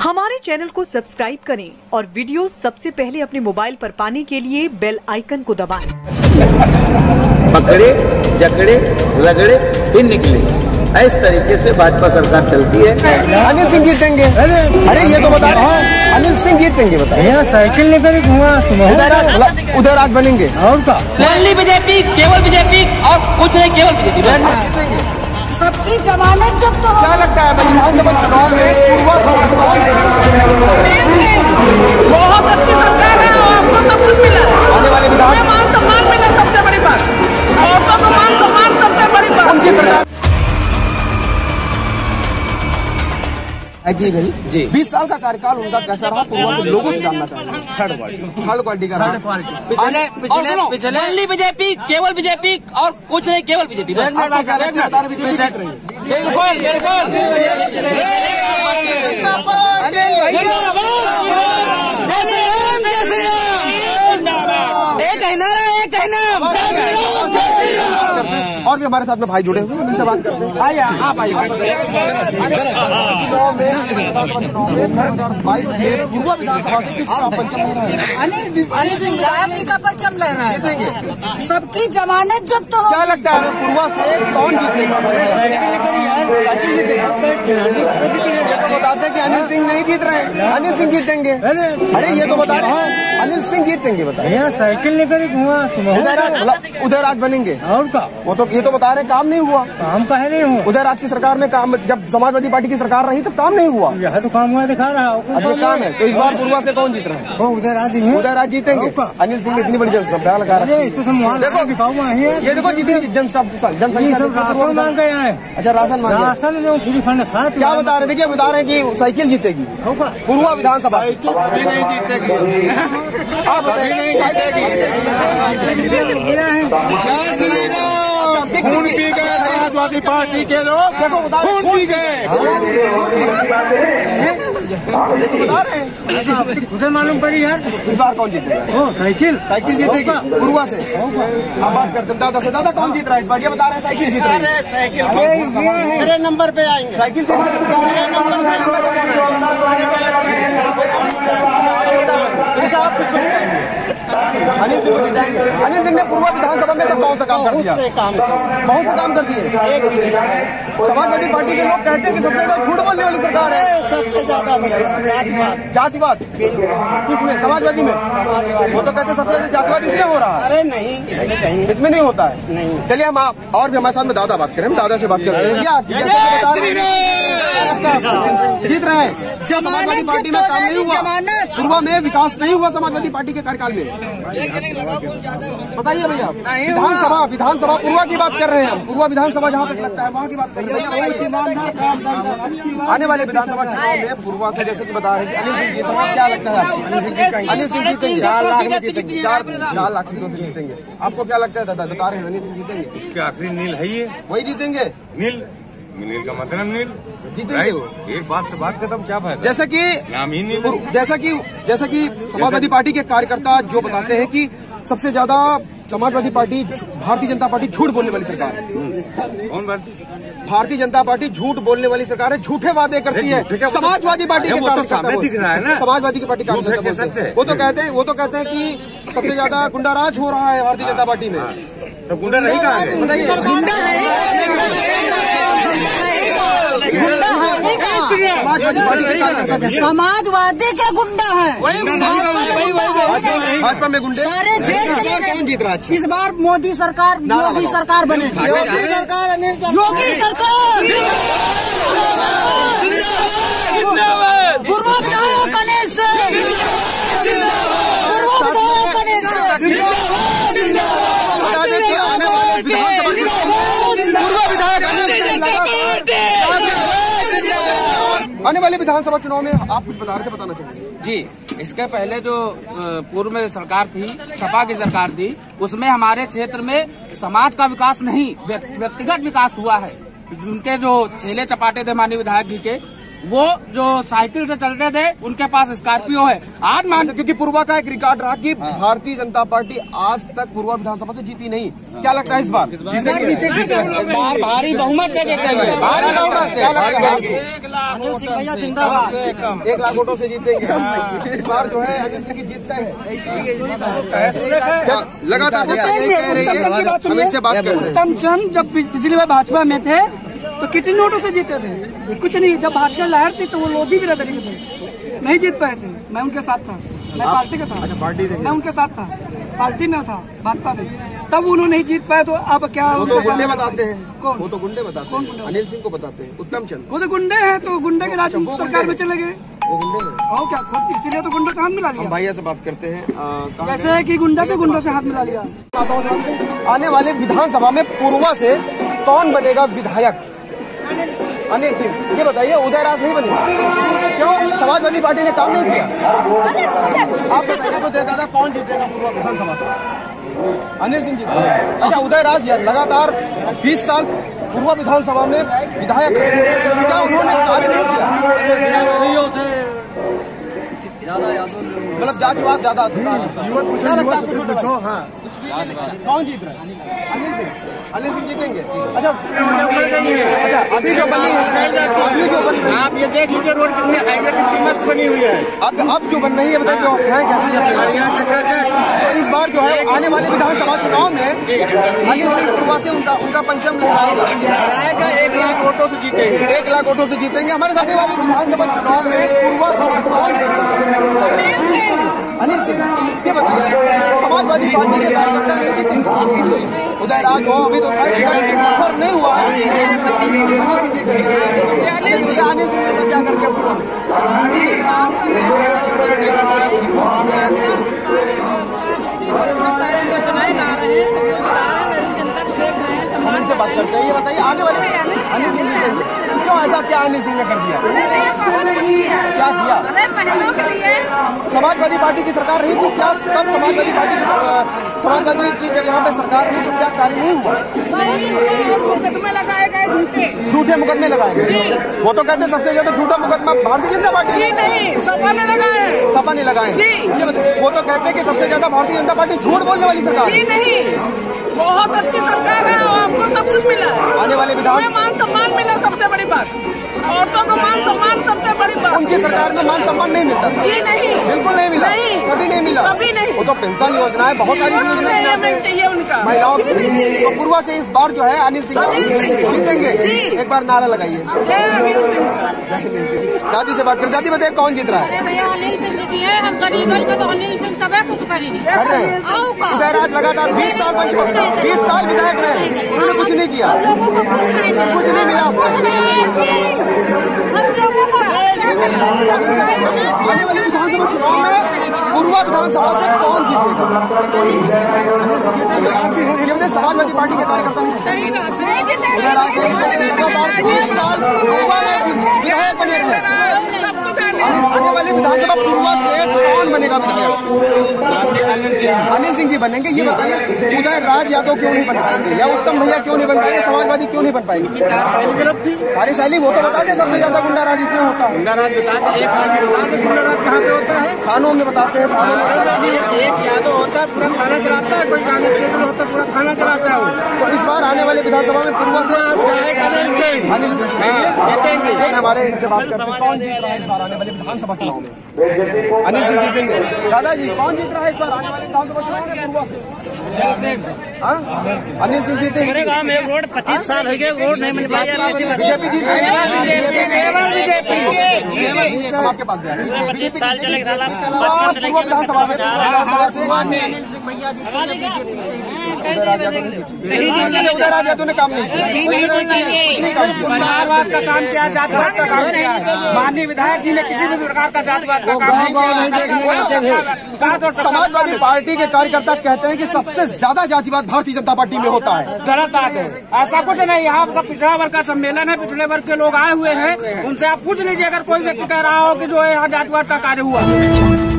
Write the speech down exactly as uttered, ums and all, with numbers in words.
हमारे चैनल को सब्सक्राइब करें और वीडियो सबसे पहले अपने मोबाइल पर पाने के लिए बेल आइकन को दबाएं। पकड़े जकड़े रगड़े फिर निकले, इस तरीके से भाजपा सरकार चलती है। अनिल सिंह जीतेंगे। अरे ये तो बता रहा हूँ, अनिल सिंह जीतेंगे। बताइए साइकिल लेकर घुमा उधर आज बनेंगे और का बीजेपी, केवल बीजेपी और कुछ नहीं, केवल बीजेपी। सबकी जमानत जब्त हो। क्या लगता है विधानसभा चुनाव में पूर्वा समाज बहुत अच्छी सरकार है और आपको सब कुछ मिला। आने वाले विधान मान सम्मान मिला, सबसे बड़ी बात। औरतों को मान सम्मान सबसे बड़ी बात। उनकी सरकार जी बीस साल का कार्यकाल उनका कैसा रहा, पूर्वा के लोगों से जानना चाहिए। थर्ड क्वालिटी थर्ड क्वालिटी का थर्ड क्वालिटी पिछले पिछले पिछले बीजेपी, केवल बीजेपी और कुछ नहीं, केवल बीजेपी। और भी हमारे साथ में भाई जुड़े हुए हैं, उनसे बात करते हैं। अनिल सिंह विधायक का परचम लहरा है। सबकी जमानत जब्त हो। क्या लगता है पूर्वा से कौन जीतेगा? साइकिल जीतेगा। ये तो बताते हैं कि अनिल सिंह नहीं जीत रहे हैं, अनिल सिंह जीतेंगे। अरे ये तो बता रहे हैं अनिल सिंह जीतेंगे। बताइए साइकिल लेकर घुमा उधर आज बनेंगे और का वो तो ये तो बता रहे काम नहीं हुआ। काम काहे नहीं हुआ? उधर आज की सरकार में काम, जब समाजवादी पार्टी की सरकार रही तब काम नहीं हुआ। यह तो काम हुआ दिखा रहा है। अब ये काम है तो इस बार पूर्वा से कौन जीत रहा है? उधर आज उधर आज जीतेंगे। अनिल सिंह ने इतनी बड़ी जनसभा लगा रही है। ये देखो जितनी जनसभा जनसंख्या मांग गए हैं। अच्छा राशन मांग राशन फ्री फंड खा। क्या बता रहे? देखिए बता रहे हैं कि साइकिल जीतेगी पूर्वा विधानसभा। साइकिल नहीं जीतेगी। आप नहीं खून पी गए समाजवादी पार्टी के लोग, खून पी गए। बता रहे हैं मुझे मालूम पड़ी यार। इस बार कौन जीतेगा? साइकिल साइकिल जीतेगी पूर्वा से। आप बात करते हैं दादा से, दादा कौन जीत रहा है इस बार? ये बता रहे हैं साइकिल जीत रही है। साइकिल मेरे नंबर पे आएंगे। साइकिल मेरे नंबर अनिल सिंह को जिताएंगे। अनिल सिंह ने पूर्वा विधानसभा में सब कौन सा काम कर दिया? काम बहुत से काम कर दिए। समाजवादी पार्टी के लोग कहते हैं कि सबसे ज्यादा झूठ बोलने वाली सरकार है। सबसे ज्यादा जातिवाद जातिवाद किसमें? समाजवादी में। समाजवादी वो तो कहते हैं सबसे ज्यादा जातिवाद इसमें हो रहा है। अरे नहीं, इसमें इसमें नहीं होता है। नहीं चलिए हम और भी हमारे साथ में दादा बात करें, हम दादा से बात करते हैं। जीत रहे हैं। समाजवादी पार्टी में काम नहीं हुआ, पूर्वा में विकास नहीं हुआ समाजवादी पार्टी के कार्यकाल में। बताइए भैया, विधानसभा विधानसभा पूर्वा की बात कर रहे हैं हम। पूर्वा विधानसभा जहाँ तक लगता है वहाँ की बात करिए। आने वाले विधानसभा चुनाव में पूर्वा से जैसे कि बता रहे हैं अनिल सिंह जीतेंगे। क्या लगता है आपको? अनिल सिंह जीतेंगे। चार लाख में जीतेंगे। चार लाख सीटों से जीतेंगे। आपको क्या लगता है दादा? बता रहे हैं अनिल सिंह जीतेंगे। उसके आखिरी नील है ये, वही जीतेंगे। नील नील का मतलब नील जीतेंगे। एक बात से बात खत्म, क्या फायदा? जैसा कि नाम ही नील। जैसा कि जैसा कि समाजवादी पार्टी के कार्यकर्ता जो बताते हैं कि सबसे ज्यादा समाजवादी पार्टी, भारतीय जनता पार्टी झूठ बोलने वाली सरकार है। कौन बात? भारतीय जनता पार्टी झूठ बोलने वाली सरकार है, झूठे वादे करती है। समाजवादी पार्टी के सामने दिख रहा है ना, समाजवादी की पार्टी वो तो कहते हैं वो तो कहते हैं कि सबसे ज्यादा गुंडाराज हो रहा है भारतीय जनता पार्टी में। तो गुंडा नहीं कहा है? समाजवादी के गुंडा है। भाजपा में गुंडे सारे जेल चले गए। कौन जीत रहा है? इस बार मोदी सरकार, योगी सरकार बने। योगी सरकार, योगी सरकार। पूर्वा विधायक अनिल सिंह, पूर्वा विधायक अनिल सिंह। आने वाले विधानसभा चुनाव में आप कुछ बता रहे थे, बताना चाहिए। जी, इसके पहले जो पूर्व में सरकार थी, सपा की सरकार थी, उसमें हमारे क्षेत्र में समाज का विकास नहीं, व्यक्तिगत विकास हुआ है। उनके जो चेले चपाटे थे माननीय विधायक जी के, वो जो साइकिल से चलते थे उनके पास स्कॉर्पियो है। आज मान क्योंकि पूर्वा का एक रिकॉर्ड रहा कि भारतीय जनता पार्टी आज तक पूर्वा विधानसभा से जीती नहीं, क्या लगता है इस बार इस बार जीतेगी? भारी बहुमत से जीतेंगे, भारी बहुमत से। एक लाख वोटों से जीतेंगे इस बार जो है अनिल सिंह की जीतता है। लगातार हमसे बात कर रहे हैं। चमचंद जब पिछली बार भाजपा में थे तो कितने वोटों से जीते थे? कुछ नहीं। जब भाजपा लहर थी तो वो लोधी बिरादरी के थे, नहीं जीत पाए थे। मैं उनके साथ था, मैं पार्टी का था। अच्छा, पार्टी थे। मैं उनके साथ था, पार्टी में था, भाजपा में। तब उन्होंने नहीं जीत पाए तो अब क्या? वो तो गुंडे बताते हैं। कौन? वो तो गुंडे बताते हैं। अनिल सिंह को बताते हैं उत्तम चंद। वो तो गुंडे हैं, तो गुंडे के राज सरकार में चले गए। वो गुंडे हैं और क्या? खुद इसीलिए तो गुंडे से हाथ मिला लिया। भैया से बात करते हैं। जैसे है कि गुंडा के गुंडों से हाथ मिला लिया। आने वाले विधानसभा में पूर्वा से कौन बनेगा विधायक? अनिल सिंह। ये बताइए उदयराज नहीं बनेगा क्यों? समाजवादी पार्टी ने काम नहीं किया। आप बताइए तो दादा कौन जीतेगा पूर्वा विधानसभा से? अनिल सिंह जीतेगा। अच्छा, उदयराज लगातार बीस साल पूर्वा विधानसभा में विधायक रहे, क्या उन्होंने कार्य नहीं किया? मतलब जातिवाद ज्यादा युवक पूछो। हाँ, कौन जीत रहा है? अनिल सिंह। अनिल सिंह जीतेंगे। अच्छा, रोड बढ़ गई है। अच्छा, अभी जो बनी है, अभी जो बन रही है, आप ये देख लीजिए रोड कितनी हाईवे कितनी मस्त बनी हुई है। अब अब जो बन रही है बताइए व्यवस्थाएं कैसी है? तो इस बार जो है आने वाले विधानसभा चुनाव में अनिल सिंह पूर्वा से उनका उनका पंचम लहराएगा लहराएगा एक लाख वोटों से जीतेंगे। एक लाख वोटों से जीतेंगे। हमारे साथ वाले विधानसभा चुनाव में पूर्वा अनिल सिंह। ये बताइए समाजवादी पार्टी के कार्यकर्ता नहीं जीतेंगे? उदयराज हो अभी तो टिकट नहीं हुआ है। अनिल सिंह जीतेंगे। अनिल सिंह ने सब क्या कर दिया पूर्वा में? सारी योजनाएं ला रहे हैं, सबको दिला रहे हैं, गरीब जनता को देख रहे हैं। समाज से बात करते हैं। ये बताइए आने वाले अनिल सिंह जीतेंगे क्यों? ऐसा क्या अनिल सिंह ने कर दिया? बहुत कुछ किया। क्या किया? अरे बहनों के लिए समाजवादी पार्टी की सरकार रही तो क्या तब समाजवादी पार्टी की समाजवादी की जब यहाँ पे सरकार रही तो क्या कार्य नहीं हुआ? मुकदमे लगाए गए झूठे झूठे मुकदमे लगाए गए। वो तो कहते सबसे ज्यादा झूठा मुकदमा भारतीय जनता पार्टी जी नहीं, सपा ने लगाए। सपा ने लगाए जी। वो तो कहते हैं कि सबसे ज्यादा भारतीय जनता पार्टी झूठ बोलने वाली सरकार जी नहीं, बहुत अच्छी सरकार है। आपको सब कुछ मिला है। आने वाले विधान मान सम्मान मिला, सबसे बड़ी बात। औरतों को मान सम्मान सबसे बड़ी बात। उनकी सरकार में मान सम्मान नहीं मिलता था। जी नहीं, बिल्कुल नहीं मिला। नहीं, कभी नहीं मिला। कभी नहीं। वो तो पेंशन योजनाएं बहुत सारी योजनाएं मिलती है उनका महिलाओं को। तो पूर्वा से इस बार जो है अनिल सिंह जीतेंगे। एक बार नारा लगाइए। दादी से बात कर। दादी बताइए कौन जीत रहा है? अरे भैया अनिल सिंह जी है। हम गरीबन को तो अनिल सिंह सब कुछ करेंगे कर रहे हैं। उदयराज लगातार बीस साल बीस साल विधायक रहे, उन्होंने कुछ नहीं किया। लोगों को कुछ नहीं मिला। कुछ नहीं मिला। आने वाले विधानसभा चुनाव में पूर्वा विधानसभा से कौन जीतेगा? जीतेगा समाजवादी पार्टी के कार्यकर्ता नहीं। लगातार बीस साल पूर्वा में विधायक बने रहे। आने वाले विधानसभा पूर्वा से कौन बनेगा विधायक? अनिल सिंह। अनिल सिंह जी बनेंगे। ये बताइए उदयराज यादव क्यों नहीं बन पाएंगे या उत्तम भैया क्यों नहीं बन पाएंगे? समाजवादी क्यों नहीं बन पाएंगे? कार्यशैली गलत थी। कार्यशैली वो तो बताते सबसे ज्यादा गुंडा राज इसमें होता है। गुंडा राज बताते एक आदमी बताते गुंडा राज कहाँ पे होता है? थानों में बताते हैं। थानों में एक यादव होता है पूरा थाना चलाता है, कोई कांस्टेबल होता है पूरा थाना चलाता है वो। तो इस बार आने वाले विधानसभा में पूर्वा से विधायक अनिल सिंह। अनिल सिंह जीतेंगे। हमारे इनसे बात करते हैं कौन जीत रहा है इस बार आने वाले विधानसभा चुनाव में? अनिल सिंह जीतेंगे। दादाजी कौन जीत रहा है इस बार आने वाले विधानसभा चुनाव में पूर्वा से? अनिल सिंह जीतेंगे। मेरे गाँव में रोड पच्चीस साल हो गए, रोड नहीं मिल पाया। बीजेपी जीतेगी। आपके पास बीजेपी पूर्वा विधानसभा से उदयराज यादव ने काम नहीं किया। जातिवाद का काम किया, जातिवाद का काम किया। माननीय विधायक जी ने किसी भी प्रकार का जातिवाद का काम नहीं किया। समाजवादी पार्टी के कार्यकर्ता कहते हैं कि सबसे ज्यादा जातिवाद भारतीय जनता पार्टी में होता है। गलत बात है, ऐसा कुछ नहीं। यहाँ सब पिछड़ा वर्ग का सम्मेलन है, पिछड़े वर्ग के लोग आए हुए हैं, उनसे आप पूछ लीजिए अगर कोई व्यक्ति कह रहा हो कि जो है यहाँ जातिवाद का कार्य हुआ।